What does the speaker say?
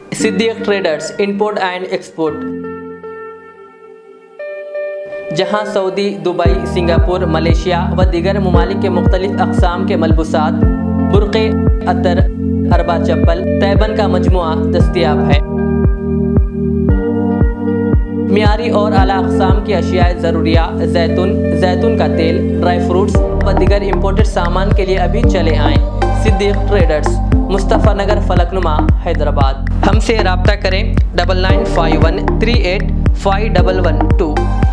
Siddique traders import and export, जहां Saudi, Dubai, Singapore, Malaysia व दीगर ममालिक के मुख्तलिफ अक़साम के मलबूसात, बुर्क़े, अतर, अरबा चप्पल, तैबन का मजमुआ दस्तयाब है। मियारी और आला अक़साम की अशियाए ज़रूरिया, जैतून का तेल, ड्राई फ्रूट्स व दीगर इम्पोर्टेड सामान के लिए अभी चले आएँ। सिद्दीक ट्रेडर्स, मुस्तफ़ा नगर, फलकनुमा, हैदराबाद। हमसे रब्ता करें 9951385112।